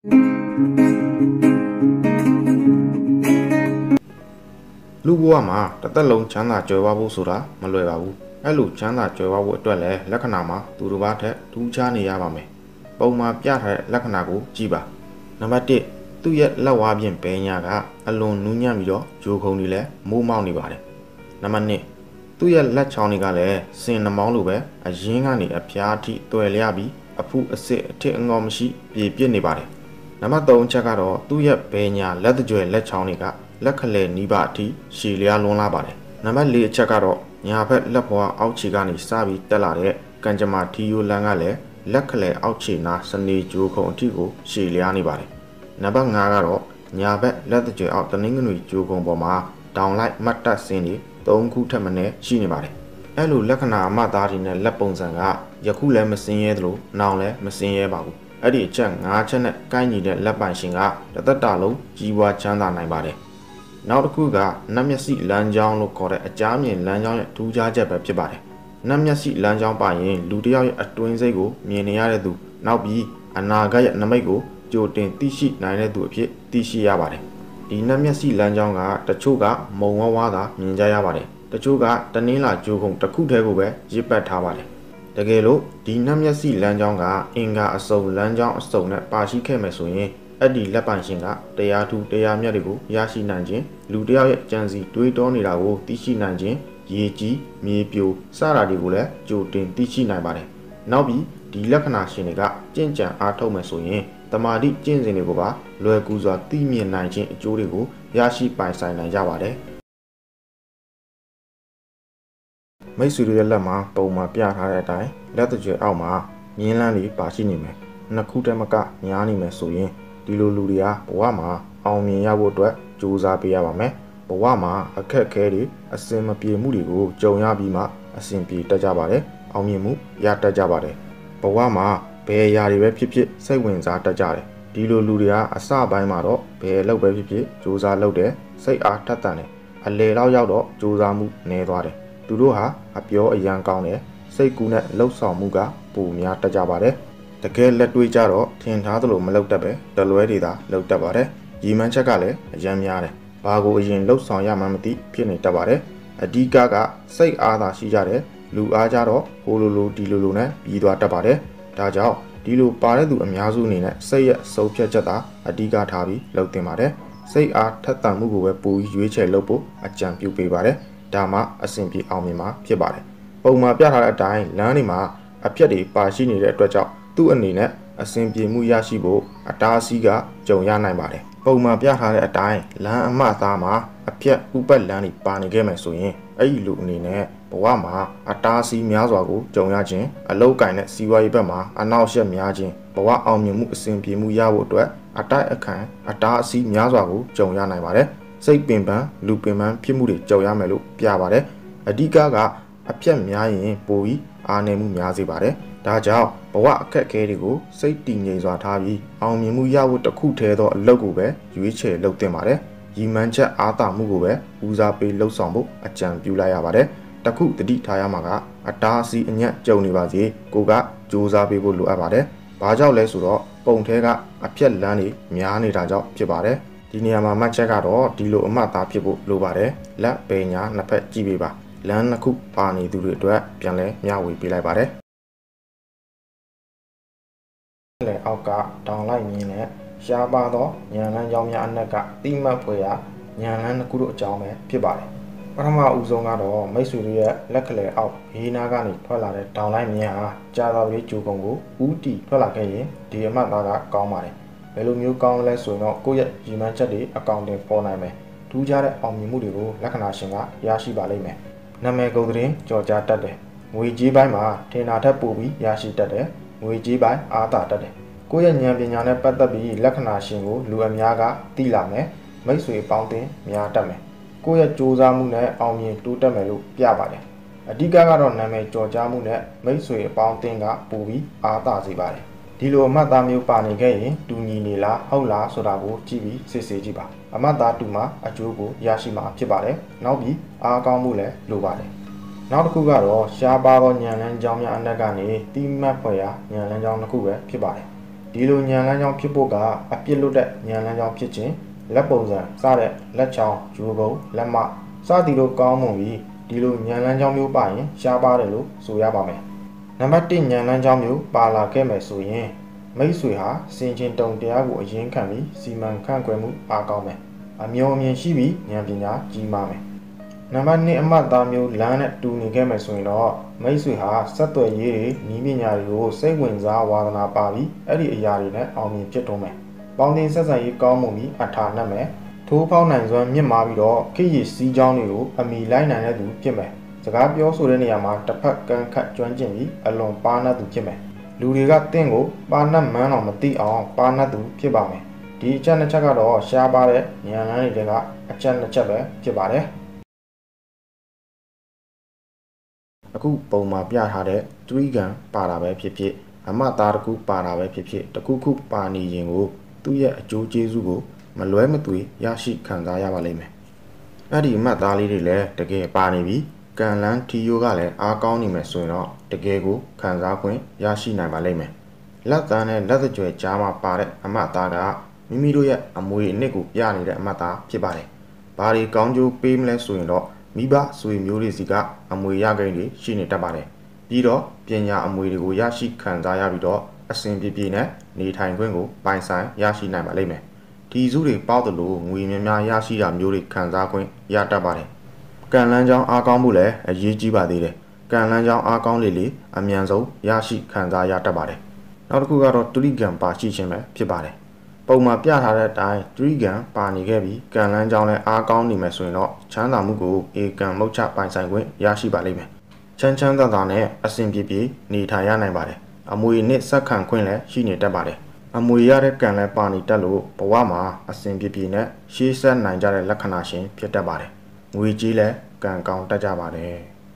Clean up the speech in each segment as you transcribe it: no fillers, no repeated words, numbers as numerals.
လူဘဝမှာတစ်သက်လုံးချမ်းသာကြွယ်ဝဖို့ဆိုတာမလွယ်ပါဘူးအဲ့လိုချမ်းသာကြွယ်ဝဖို့အတွက်လည်းလက္ခဏာမှာသူတစ်ပါးထက်ထူးခြားနေရပါမယ်ပုံမှာပြထားတဲ့လက္ခဏာကိုကြည့်ပါနံပါတ်1သူ့ရဲ့လက်ဝါးပြင်ဘဲညာကအလွန်နူးညံ့ပြီးတော့ဂျိုခုံတွေလည်းမိုးမောက်နေပါတယ်နံပါတ်2သူ့ရဲ့လက်ချောင်းတွေကလည်းစင်နှမောင်းလိုပဲအရင်းကနေအဖျားအထိတွယ်လျပြီးအဖုအစစ်အထစ်အငေါမရှိပြေပြစ်နေပါတယ်နံပါတ်3ချက်ကတော့သူ့ရဲ့ဘဲညာလက်တကြွယ်လက်ချောင်းတွေကလက်ခလဲနီးပါအထိရှည်လျားလွန်းလာပါတယ်နံပါတ်4အချက်ကတော့ညာဘက်လက်ဘွားအောက်ခြေကနေစပြီးတက်လာတဲ့ကံကြမ္မာထီယိုလန်ကလည်းလက်ခလဲအောက်ခြေနာစနေဂျိုခုံအထိကိုရှည်လျားနေပါတယ်နံပါတ်5ကတော့ညာဘက်လက်တကြွယ်အောက်တနင်္ဂနွေဂျိုခုံပေါ်မှာတောင်လိုက်မတ်တက်စင်းတွေ3ခုထက်မနည်းရှိနေပါတယ်အဲ့လိုလက္ခဏာအမှတ်သားတွေနဲ့လက်ပုံစံကယခုလည်းမစင်းရဲသလိုနောင်လည်းမစင်းရဲပါဘူးအဲ့ဒီအချက်5ချက်နဲ့ကိုင်းညီတဲ့လက်ပိုင်ရှင်ကတစ်သက်တာလုံးကြီးပွားချမ်းသာနိုင်ပါတယ်နောက်တစ်ခုကနတ်မျက်စိလမ်းကြောင်းလို့ခေါ်တဲ့အကြားမြင်လမ်းကြောင်းရဲ့ထူးခြားချက်ပဲဖြစ်ပါတယ်နတ်မျက်စိလမ်းကြောင်းပါရင်လူတစ်ယောက်ရဲ့အတွင်းစိတ်ကိုမြင်နေရတဲ့သူနောက်ပြီးအနာဂတ်ရဲ့နမိတ်ကိုကြိုတင်သိရှိနိုင်တဲ့သူအဖြစ်သိရှိရပါတယ်ဒီနတ်မျက်စိလမ်းကြောင်းကတချို့ကမုံဝါးဝါးသာမြင်ကြရပါတယ်တချို့ကတနင်းလာကြိုးခုံတစ်ခုတည်းကိုပဲရစ်ပတ်ထားပါတယ်တကယ်လို့ဒီနတ်မျက်စိလမ်းကြောင်းကအင်္ဂါအစုံလမ်းကြောင်းအစုံနဲ့ပါရှိခဲ့မယ်ဆိုရင်အဲ့ဒီလက်ပိုင်ရှင်ကတရားထူးတရားမြတ်တွေကိုရရှိနိုင်ခြင်းလူတစ်ယောက်ရဲ့ကြံစီတွေးတောနေတာကိုသိရှိနိုင်ခြင်းရေကြီးမြေပြိုစတာတွေကိုလည်းကြိုတင်သိရှိနိုင်ပါတယ်နောက်ပြီးဒီလက္ခဏာရှင်တွေကကြင်ကြံအားထုတ်မယ်ဆိုရင်တမာတိကျင့်စဉ်တွေကိုပါလွယ်ကူစွာသိမြင်နိုင်ခြင်းအကျိုးတွေကိုရရှိပိုင်ဆိုင်နိုင်ကြပါတယ်မိတ်ဆွေတို့ရဲ့လက်မှာပုံမှာပြထားတဲ့အတိုင်းလက်တကြွယ်အောက်မှာမြင်းလန်းတွေပါရှိနေမယ်နှစ်ခုတည်းမကများနေမယ်ဆိုရင်ဒီလိုလူတွေကဘဝမှာအောင်မြင်ရဖို့အတွက်ကြိုးစားပေးရပါမယ်ဘဝမှာအခက်အခဲတွေအစင်မပြေမှုတွေကိုကြုံရပြီးမှအစင်ပြေတတ်ကြပါတယ်အောင်မြင်မှုရတတ်ကြပါတယ်ဘဝမှာဘယ်အရာတွေပဲဖြစ်ဖြစ်စိတ်ဝင်စားတတ်ကြတယ်ဒီလိုလူတွေကအစပိုင်းမှာတော့ဘယ်အလုပ်ပဲဖြစ်ဖြစ်ကြိုးစားလုပ်တယ်စိတ်အားထက်သန်တယ်အလေလောက်ရောက်တော့ကြိုးစားမှုနည်းသွားတယ်သူတို့ဟာအပြောအယံကောင်းတယ်စိတ်ကူးနဲ့လှုပ်ဆောင်မှုကပိုများတတ်ကြပါတယ်တကယ်လက်တွေ့ကြတော့ထင်ထားသလိုမလုပ်တတ်ပဲတလွဲတွေသာလုပ်တတ်ပါတယ်ရည်မှန်းချက်ကလည်းအယံများတယ်ဘာကိုအရင်လှုပ်ဆောင်ရမှန်းမသိဖြစ်နေတတ်ပါတယ်အဓိကစိတ်အားသာရှိကြတယ်လူအားကြတော့ဟိုလိုဒီလိုနဲ့ပြီးသွားတတ်ပါတယ်ဒါကြောင့်ဒီလိုပါတဲ့သူအများစုအနေနဲ့စိတ်ရဲ့စုပ်ဖြတ်ချက်သာအဓိကထားပြီးလုပ်တင်ပါတယ်စိတ်အားထက်သန်မှုကိုပဲပိုရွေးချယ်လုပ်ဖို့အကြံပြုပေးပါတယ်ဒါမှအဆင်ပြေအောင်မြင်မှာဖြစ်ပါတယ်ပုံမှာပြထားတဲ့အတိုင်းလမ်းတွေမှာအဖြတ်တွေပါရှိနေတဲ့အတွက်ကြောင့်သူ့အနေနဲ့အဆင်ပြေမှုရရှိဖို့အတားအဆီးကကြုံရနိုင်ပါတယ်ပုံမှာပြထားတဲ့အတိုင်းလမ်းအမှတ်အသားမှာအဖြတ်ဥပတ်လမ်းတွေပါနေခဲ့မယ်ဆိုရင်အဲ့ဒီလူအနေနဲ့ဘဝမှာအတားအဆီးများစွာကိုကြုံရခြင်းအလောက်ကိုင်းတဲ့စီးပွားရေးဘက်မှာအနောက်ရှက်များခြင်းဘဝအောင်မြင်မှုအဆင်ပြေမှုရဖို့အတွက်အတိုက်အခံအတားအဆီးများစွာကိုကြုံရနိုင်ပါတယ်စိတ်ပင်ပန်းလူပင်ပန်းဖြစ်မှုတွေကြုံရမယ်လို့ပြပါတယ်အဓိကအဖြတ်များရင်ပိုပြီးအားနည်းမှုများစေပါတယ်ဒါကြောင့်ဘဝအခက်အခဲတွေကိုစိတ်တည်ငြိမ်စွာထားပြီးအောင်မြင်မှုရဖို့တစ်ခုတည်းသောအလုပ်ကိုပဲရွေးချယ်လုပ်သင့်ပါတယ်ရည်မှန်းချက်အားသာမှုကိုပဲဦးစားပေးလှုပ်ဆောင်ဖို့အကြံပြုလိုက်ရပါတယ်တခုတတိထားရမှာကအတားအဆီးအညံ့ကြုံနေပါစေကိုကစူးစမ်းပေးဖို့လိုအပ်ပါတယ်ဘာကြောင့်လဲဆိုတော့ပုံထဲကအဖြတ်လမ်းတွေများနေတာကြောင့်ဖြစ်ပါတယ်ဒီနေရာမှာမှတ်ချက်ကတော့ဒီလိုအမှတ်သားဖြစ်ဖို့လိုပါတယ်လက်ပင်ညာနှစ်ဖက်ကြည့်ပေးပါလမ်းနှစ်ခုပါနေသူတွေအတွက်ပြန်လဲမျှဝေပေးလိုက်ပါတယ်လေအောက်ကတောင်လိုက်မြင်းနဲ့ရှားပါသောညံလန်းကြောင်းများအနက်ကတိမတ်ဖွယ်ရာညံလန်းနှစ်ခုတို့အကြောင်းပဲဖြစ်ပါတယ်ပထမဦးဆုံးကတော့မိတ်ဆွေတို့ရဲ့လက်ကလေးအောက်ဘေးနားကနေထွက်လာတဲ့တောင်လိုက်မြင်းဟာကြာတော်လေးဂျိုကုံကိုဦးတီထွက်လာခဲ့ရင်ဒီအမှတ်သားကကောင်းပါတယ်ဘယ်လိုမျိုးကောင်းလဲဆိုတော့ကိုယ့်ရဲ့ရည်မှန်းချက်တွေအကောင့်တင်ပေါ်နိုင်မယ်ထူးခြားတဲ့အောင်မြင်မှုတွေကိုလက္ခဏာရှင်ကရရှိပါလိမ့်မယ်နာမည်ကုန်သတင်းကြော်ကြားတတ်တယ်ငွေကြေးပိုင်းမှာထင်တာထက်ပိုပြီးရရှိတတ်တယ်ငွေကြေးပိုင်းအားသာတတ်တယ်ကိုယ့်ရဲ့ဉာဏ်ပညာနဲ့ပတ်သက်ပြီးလက္ခဏာရှင်ကိုလူအများကသိလာမယ်မိတ်ဆွေပေါင်းတင်များတတ်မယ်ကိုယ့်ရဲ့ကြိုးစားမှုနဲ့အောင်မြင်တိုးတက်မယ်လို့ပြပါတယ်အဓိကတော့နာမည်ကြော်ကြားမှုနဲ့မိတ်ဆွေအပေါင်းအသင်းကပိုပြီးအားသာစေပါတယ်ဒီလိုအမှတ်သားမျိုးပါနေခဲ့ရင်တူညီနေလားဟုတ်လားဆိုတာကိုကြည့်ပြီးစစ်ဆေးကြည့်ပါအမှတ်သားတူမှာအကျိုးကိုရရှိမှာဖြစ်ပါတယ်နောက်ပြီးအားကောင်းမှုလည်းလိုပါတယ်နောက်တစ်ခုကတော့ရှားပါသောညံလန်းကြောင်းများအနက်ကနေတိမတ်ဖွယ်ရာညံလန်းကြောင်းတစ်ခုပဲဖြစ်ပါတယ်ဒီလိုဉာဏ်လမ်းကြောင်းဖြစ်ဖို့ကအပြစ်လွတ်တဲ့ဉာဏ်လမ်းကြောင်းဖြစ်ခြင်းလက်ပုံစံစတဲ့လက်ချောင်းယူကုန်လက်မစသည်လိုကောင်းမွန်ပြီးဒီလိုဉာဏ်လမ်းကြောင်းမျိုးပါရင်ရှားပါတယ်လို့ဆိုရပါမယ်နံပါတ်1ဉာဏ်လမ်းကြောင်းမျိုးပါလာခဲ့မယ်ဆိုရင်မိတ်ဆွေဟာစင်ချင်းတုံတရားကိုအရင်ခံပြီးစီမံခန့်ခွဲမှုအားကောင်းမယ်အမျိုးအမြင်ရှိပြီးဉာဏ်ပညာကြီးမားမယ်နံပါတ်2အမှတ်သားမျိုးလမ်းနဲ့တူနေခဲ့မယ်ဆိုရင်တော့မိတ်ဆွေဟာဆက်သွယ်ရေးတွေနည်းပညာတွေကိုစိတ်ဝင်စားဝါသနာပါပြီးအဲ့ဒီအရာတွေနဲ့အောင်မြင်ဖြစ်တော့မယ်ပေါင်းတင်ဆက်ဆံရေးကောင်းမှုပြီးအထာနှက်မယ်ထိုးဖောက်နိုင်စွမ်းမြင့်မားပြီးတော့ခေတ်ရည်စီးကြောင်းတွေကိုအမိလိုက်နိုင်တဲ့သူဖြစ်မယ်စကားပြောဆိုတဲ့နေရာမှာတစ်ဖက်ကန့်ခတ်ကျွမ်းကျင်ပြီးအလွန်ပါးနပ်သူဖြစ်မယ်လူတွေကတင့်ကိုပါးနပ်မှန်းအောင်မသိအောင်ပါးနပ်သူဖြစ်ပါမယ်ဒီအချက်နှစ်ချက်ကတော့ရှားပါတဲ့ဉာဏ်လမ်းတွေကအချက်နှစ်ချက်ပဲဖြစ်ပါတယ်အခုပုံမှာပြထားတဲ့တရိကံပါတာပဲဖြစ်ဖြစ်အမှတ်သားတစ်ခုပါတာပဲဖြစ်ဖြစ်တစ်ခုခုပါနေရင်ကိုသူ့ရဲ့အကျိုးကျေးဇူးကိုမလွဲမသွေရရှိခံစားရပါလိမ့်မယ်အဲ့ဒီအမှတ်သားလေးတွေလည်းတကယ်ပါနေပြီကံလန်းထီယိုကလည်းအားကောင်းနေမယ်ဆိုရင်တော့တကယ်ကိုခံစား권ရရှိနိုင်ပါလိမ့်မယ်လက်သားနဲ့လက်သကြွယ်ကြားမှာပါတဲ့အမှတ်သားကမိမိတို့ရဲ့အမွေအနှစ်ကိုပြနေတဲ့အမှတ်သားဖြစ်ပါတယ်ဘာတွေကောင်းကျိုးပေးမလဲဆိုရင်တော့မိဘဆွေမျိုးတွေစီကအမွေရကိန်းတွေရှိနေတတ်ပါတယ်ပြီးတော့ပညာအမွေတွေကိုရရှိခံစားရပြီးတော့အစဉ်ပြေပြေနဲ့နေထိုင်ခွင့်ကိုပိုင်ဆိုင်ရရှိနိုင်ပါလိမ့်မယ်ဒီစုတွေပေါက်တယ်လို့ငွေများများရရှိတာမျိုးတွေခံစား권ရတတ်ပါတယ်ကံလန်းချောင်းအားကောင်းမှုလည်းအရေးကြီးပါသေးတယ်ကံလန်းချောင်းအားကောင်းလေအမြန်ဆုံးရရှိခံစားရတတ်ပါတယ်နောက်တစ်ခုကတော့တရိကံပါရှိခြင်းပဲဖြစ်ပါတယ်ပုံမှာပြထားတဲ့အတိုင်းတရိကံပါနေခဲ့ပြီးကံလန်းချောင်းလည်းအားကောင်းနေမယ်ဆိုရင်တော့ချမ်းသာမှုကိုဧကံမုတ်ချပိုင်ဆိုင်권ရရှိပါလိမ့်မယ်ချမ်းသာသာနဲ့အစဉ်ပြေပြေနေထိုင်ရနိုင်ပါတယ်အမွေနဲ့ဆက်ခံ권လည်းရှိနေတတ်ပါတယ်အမွေရတဲ့ကံလည်းပါနေတတ်လို့ဘဝမှာအစဉ်ပြေပြေနဲ့ရှေးဆက်နိုင်ကြတဲ့လက္ခဏာရှင်ဖြစ်တတ်ပါတယ်ငွေကြီးလည်းကံကောင်းတတ်ကြပါတယ်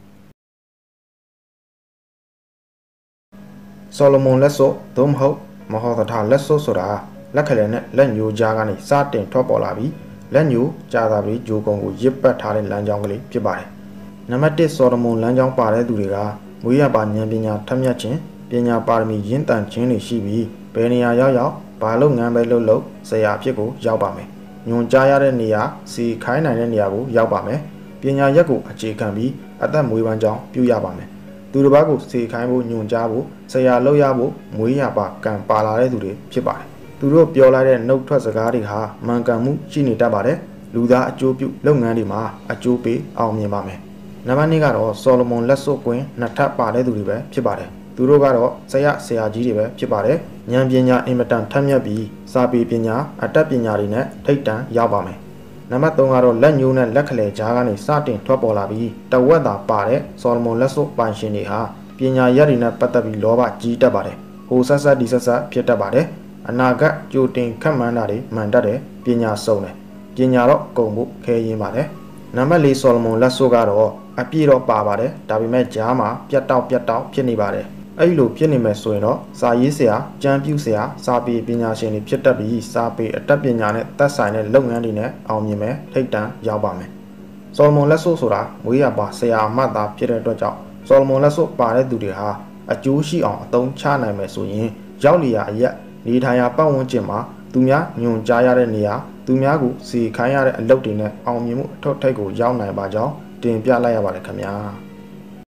ဆောလမွန်လက်စောသို့မဟုတ်မဟောသထလက်စောဆိုတာလက်ခလဲနဲ့လက်ညိုကြားကနေစတင်ထွက်ပေါ်လာပြီးလက်ညိုကြာသာပြီးဂျိုကုံကိုရစ်ပတ်ထားတဲ့လမ်းကြောင်းကလေးဖြစ်ပါတယ်နံပါတ်1ဆောလမွန်လမ်းကြောင်းပါတဲ့သူတွေကမွေးရပါဉာဏ်ပညာထက်မြက်ခြင်းပညာပါရမီရင့်တန်ခြင်းတွေရှိပြီးဘယ်နေရာရောက်ဘာလုပ်ငန်းပဲလုပ်ဆရာအဖြစ်ကိုရောက်ပါမယ်ညွန်ကြားရတဲ့နေရာစီခိုင်းနိုင်တဲ့နေရာကိုရောက်ပါမယ်ပညာရက်ကိုအခြေခံပြီးအသက်မွေးပန်းကြောင်းပြုရပါမယ်သူတစ်ပါးကိုစီခိုင်းဖို့ညွန်ကြားဖို့ဆရာလုပ်ရဖို့မွေးရပါကံပါလာတဲ့သူတွေဖြစ်ပါတယ်သူတို့ပြောလိုက်တဲ့နှုတ်ထွက်စကားတွေဟာမှန်ကန်မှုရှိနေတတ်ပါတယ်လူသားအကျိုးပြုလုပ်ငန်းတွေမှာအကျိုးပေးအောင်မြင်ပါမယ်နံပါတ်2ကတော့ဆောလမွန်လက်စွပ်권နှစ်ထပ်ပါတဲ့သူတွေပဲဖြစ်ပါတယ်သူတို့ကတော့ဆရာကြီးတွေပဲဖြစ်ပါတယ်ဉာဏ်ပညာအင်မတန်ထက်မြက်ပြီးစာပေပညာအတတ်ပညာတွေနဲ့ထိပ်တန်းရောက်ပါမယ်နံပါတ်3ကတော့လက်ညိုးနဲ့လက်ခလဲကြားကနေစတင်ထွက်ပေါ်လာပြီးတဝက်သာပါတဲ့ဆောလမွန်လက်စွပ်ပိုင်ရှင်တွေဟာပညာရက်တွေနဲ့ပတ်သက်ပြီးလောဘကြီးတတ်ပါတယ်ဟိုဆက်ဆက်ဒီဆက်ဆက်ဖြစ်တတ်ပါတယ်အနာဂတ်ကြိုတင်ခန့်မှန်းတာတွေမှန်တတ်တယ်ပညာစုံတယ်ပညာတော့ကုန်ဖို့ခဲရင်းပါတယ်နံပါတ်4ဆောလမွန်လက်စွပ်ကတော့အပြည့်တော့ပါပါတယ်ဒါပေမဲ့ကြားမှာပြတ်တောက်ဖြစ်နေပါတယ်အဲ့လိုဖြစ်နေမယ်ဆိုရင်တော့စာရေးဆရာကြံပြူဆရာစာပေပညာရှင်တွေဖြစ်တတ်ပြီးစာပေအတတ်ပညာနဲ့သက်ဆိုင်တဲ့လုပ်ငန်းတွေနဲ့အောင်မြင်မယ်ထိပ်တန်းရောက်ပါမယ်ဆောလမွန်လက်စွပ်ဆိုတာငွေရပါဆရာမှတ်သားဖြစ်တဲ့အတွက်ကြောင့်ဆောလမွန်လက်စွပ်ပါတဲ့သူတွေဟာအကျိုးရှိအောင်အသုံးချနိုင်မယ်ဆိုရင်ရောက်လျာအရက်နေထိုင်ရာပတ်ဝန်းကျင်မှာသူများညွန်ကြားရတဲ့နေရာသူများကိုစီခိုင်းရတဲ့အလုပ်တွေနဲ့အောင်မြင်မှုအထောက်အထိပ်ကိုရောက်နိုင်ပါကြောင်းတင်ပြလိုက်ရပါတယ်ခင်ဗျာ